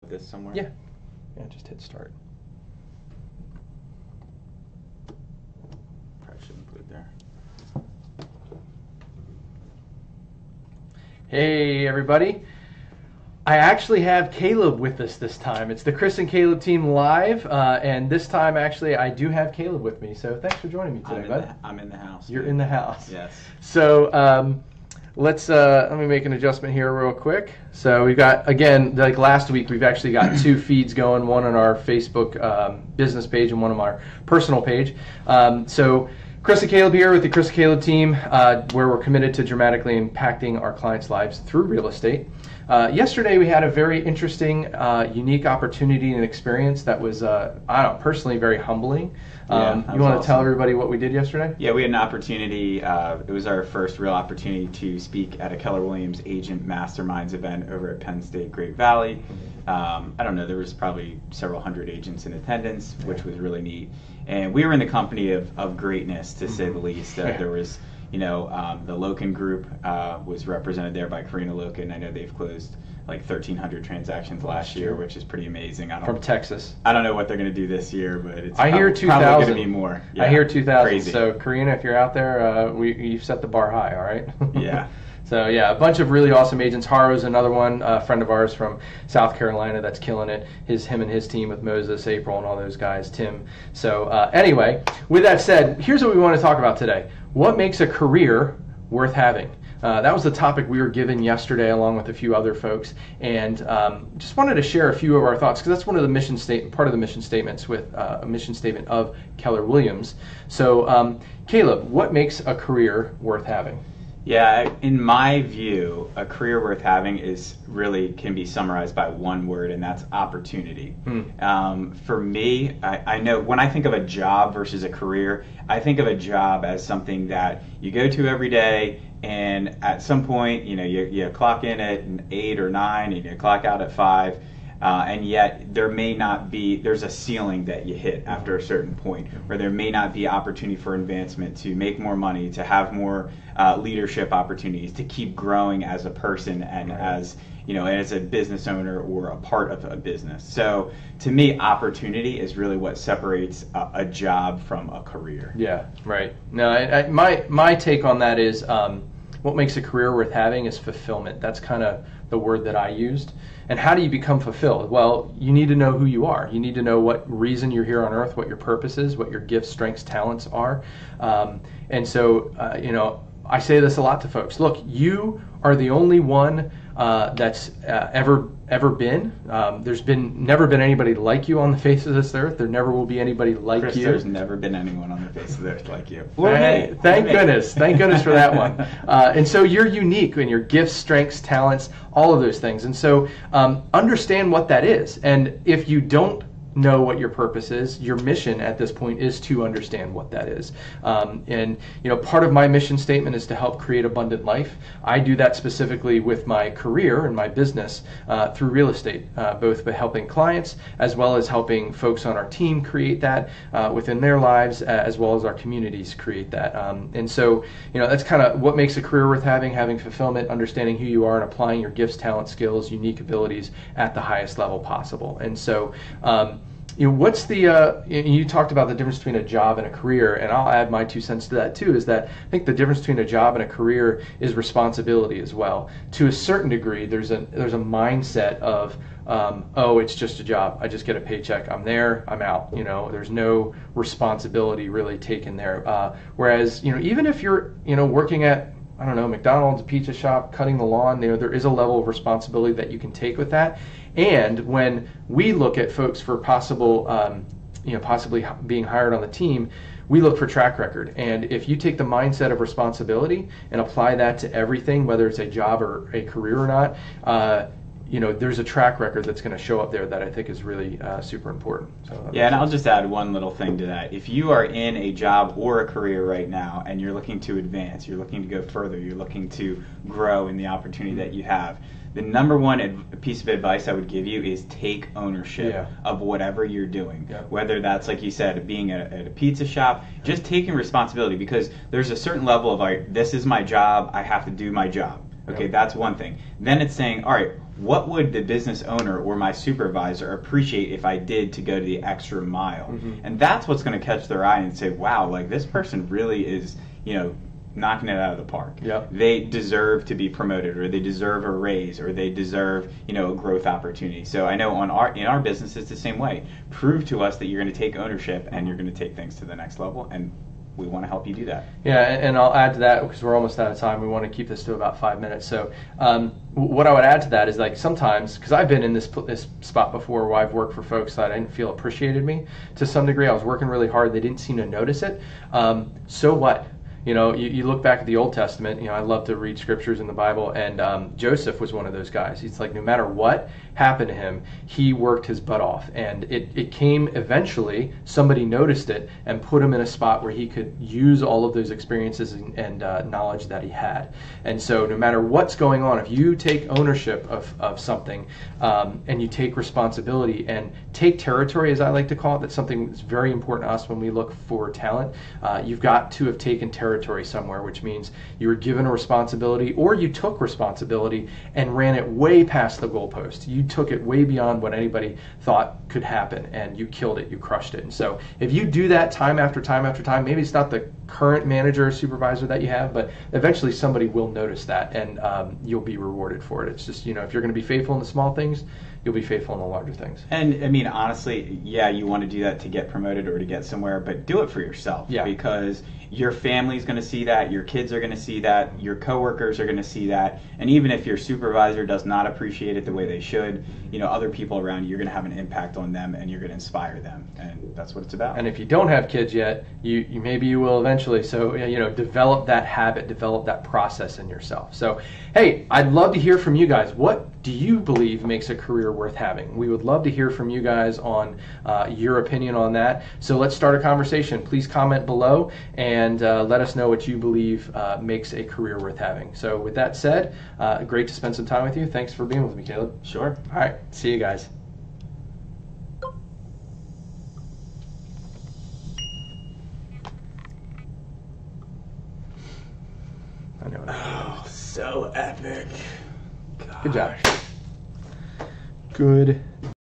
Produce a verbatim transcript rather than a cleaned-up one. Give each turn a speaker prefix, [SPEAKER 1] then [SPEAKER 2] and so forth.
[SPEAKER 1] This somewhere?
[SPEAKER 2] Yeah. Yeah, just hit start.
[SPEAKER 1] Probably shouldn't put it there.
[SPEAKER 2] Hey, everybody. I actually have Caleb with us this time. It's the Chris and Caleb team live, uh, and this time, actually, I do have Caleb with me. So thanks for joining me today,
[SPEAKER 1] I'm in,
[SPEAKER 2] bud.
[SPEAKER 1] the, I'm in the house.
[SPEAKER 2] You're
[SPEAKER 1] dude.
[SPEAKER 2] in the house.
[SPEAKER 1] Yes.
[SPEAKER 2] So um, let's uh, let me make an adjustment here real quick. So we've got, again, like last week, we've actually got two feeds going, one on our Facebook um, business page and one on our personal page. Um, so Chris and Caleb here with the Chris and Caleb team, uh, where we're committed to dramatically impacting our clients' lives through real estate. Uh, yesterday we had a very interesting, uh, unique opportunity and experience that was, uh, I don't know, personally very humbling. Um,
[SPEAKER 1] Yeah,
[SPEAKER 2] you want to
[SPEAKER 1] awesome.
[SPEAKER 2] tell everybody what we did yesterday?
[SPEAKER 1] Yeah, we had an opportunity. Uh, it was our first real opportunity to speak at a Keller Williams Agent Masterminds event over at Penn State Great Valley. Um, I don't know, there was probably several hundred agents in attendance, which was really neat. And we were in the company of, of greatness, to say the least. Uh,
[SPEAKER 2] Yeah.
[SPEAKER 1] There was, you know, um, the Loken Group uh, was represented there by Karina Loken. I know they've closed like thirteen hundred transactions last year, which is pretty amazing. I don't,
[SPEAKER 2] From Texas.
[SPEAKER 1] I don't know what they're going to do this year, but it's
[SPEAKER 2] I hear
[SPEAKER 1] prob-
[SPEAKER 2] two
[SPEAKER 1] probably
[SPEAKER 2] thousand.
[SPEAKER 1] going to be more.
[SPEAKER 2] I
[SPEAKER 1] Yeah,
[SPEAKER 2] hear two thousand.
[SPEAKER 1] Crazy.
[SPEAKER 2] So Karina, if you're out there, uh, we you've set the bar high. All right.
[SPEAKER 1] Yeah.
[SPEAKER 2] So yeah, a bunch of really awesome agents. Haro's another one, a friend of ours from South Carolina that's killing it. His him and his team with Moses, April, and all those guys. Tim. So uh, anyway, with that said, here's what we want to talk about today. What makes a career worth having? Uh, that was the topic we were given yesterday, along with a few other folks, and um, just wanted to share a few of our thoughts because that's one of the mission statement, part of the mission statements with uh, a mission statement of Keller Williams. So, um, Caleb, what makes a career worth having?
[SPEAKER 1] Yeah, in my view, a career worth having is really can be summarized by one word, and that's opportunity.
[SPEAKER 2] Hmm.
[SPEAKER 1] Um, for me, I, I know when I think of a job versus a career, I think of a job as something that you go to every day, and at some point, you know, you, you clock in at eight or nine, and you clock out at five. Uh, and yet there may not be, there's a ceiling that you hit after a certain point where there may not be opportunity for advancement, to make more money, to have more uh, leadership opportunities, to keep growing as a person and
[SPEAKER 2] Right.
[SPEAKER 1] as, you know, as a business owner or a part of a business. So to me, opportunity is really what separates a, a job from a career.
[SPEAKER 2] Yeah, right. No, I, I, my my take on that is um, what makes a career worth having is fulfillment. That's kind of the word that I used. And how do you become fulfilled? Well, you need to know who you are. You need to know what reason you're here on earth, what your purpose is, what your gifts, strengths, talents are. Um, and so, uh, you know, I say this a lot to folks. Look, you are the only one uh, that's uh, ever ever been. Um, there's been never been anybody like you on the face of this earth. There never will be anybody like
[SPEAKER 1] Chris,
[SPEAKER 2] you.
[SPEAKER 1] there's never been anyone on the face of the earth like you.
[SPEAKER 2] Hey, thank goodness. Thank goodness for that one. Uh, and so you're unique in your gifts, strengths, talents, all of those things. And so um, understand what that is. And if you don't know what your purpose is, your mission at this point is to understand what that is. Um, and you know, part of my mission statement is to help create abundant life. I do that specifically with my career and my business uh, through real estate, uh, both by helping clients as well as helping folks on our team create that uh, within their lives, uh, as well as our communities create that. Um, and so, you know, that's kind of what makes a career worth having, having fulfillment, understanding who you are, and applying your gifts, talents, skills, unique abilities at the highest level possible. And so, um, you know, what's the, uh, you talked about the difference between a job and a career, and I'll add my two cents to that too, is that I think the difference between a job and a career is responsibility as well. To a certain degree, there's a, there's a mindset of, um, oh, it's just a job. I just get a paycheck. I'm there, I'm out. You know, there's no responsibility really taken there. Uh, whereas, you know, even if you're, you know, working at, I don't know, McDonald's, a pizza shop, cutting the lawn, you know, there is a level of responsibility that you can take with that. And when we look at folks for possible, um, you know, possibly being hired on the team, we look for track record. And if you take the mindset of responsibility and apply that to everything, whether it's a job or a career or not, uh, you know, there's a track record that's going to show up there that I think is really uh, super important. So
[SPEAKER 1] yeah, and I'll just add one little thing to that. If you are in a job or a career right now and you're looking to advance, you're looking to go further, you're looking to grow in the opportunity that you have, the number one ad- piece of advice I would give you is take ownership
[SPEAKER 2] Yeah.
[SPEAKER 1] of whatever you're doing.
[SPEAKER 2] Yeah.
[SPEAKER 1] Whether that's, like you said, being at, at a pizza shop, just taking responsibility, because there's a certain level of, like, this is my job, I have to do my job. Okay,
[SPEAKER 2] Yeah.
[SPEAKER 1] that's one thing. Then it's saying, all right, what would the business owner or my supervisor appreciate if I did to go to the extra mile? Mm-hmm. And that's what's going to catch their eye and say, wow, like this person really is, you know, knocking it out of the park.
[SPEAKER 2] Yep.
[SPEAKER 1] They deserve to be promoted, or they deserve a raise, or they deserve, you know, a growth opportunity. So I know on our in our business it's the same way. Prove to us that you're going to take ownership and you're going to take things to the next level, and we want to help you do that.
[SPEAKER 2] Yeah, and I'll add to that because we're almost out of time. We want to keep this to about five minutes. So um, what I would add to that is, like, sometimes, because I've been in this this spot before where I've worked for folks that I didn't feel appreciated me to some degree. I was working really hard. They didn't seem to notice it. Um, so what? You know, you, you look back at the Old Testament, you know, I love to read scriptures in the Bible, and um, Joseph was one of those guys. He's like, no matter what happened to him, he worked his butt off. And it, it came eventually, somebody noticed it and put him in a spot where he could use all of those experiences and, and uh, knowledge that he had. And so no matter what's going on, if you take ownership of, of something um, and you take responsibility and take territory, as I like to call it, that's something that's very important to us when we look for talent. Uh, you've got to have taken territory somewhere, which means you were given a responsibility, or you took responsibility and ran it way past the goalpost. You took it way beyond what anybody thought could happen, and you killed it, you crushed it. And so if you do that time after time after time, maybe it's not the current manager or supervisor that you have, but eventually somebody will notice that, and um, you'll be rewarded for it. It's just, you know, if you're going to be faithful in the small things, you'll be faithful in the larger things.
[SPEAKER 1] And I mean, honestly, yeah, you want to do that to get promoted or to get somewhere, but do it for yourself.
[SPEAKER 2] Yeah.
[SPEAKER 1] Because your family's going to see that, your kids are going to see that, your coworkers are going to see that, and even if your supervisor does not appreciate it the way they should, you know, other people around you, you're going to have an impact on them, and you're going to inspire them, and that's what it's about.
[SPEAKER 2] And if you don't have kids yet, you, you maybe you will eventually. So, you know, develop that habit, develop that process in yourself. So, hey, I'd love to hear from you guys. What do you believe makes a career worth having? We would love to hear from you guys on uh, your opinion on that. So let's start a conversation. Please comment below and uh, let us know what you believe uh, makes a career worth having. So with that said, uh, great to spend some time with you. Thanks for being with me, Caleb.
[SPEAKER 1] Sure.
[SPEAKER 2] All right. See you guys. I know what I
[SPEAKER 1] Oh, so epic.
[SPEAKER 2] Good job. Good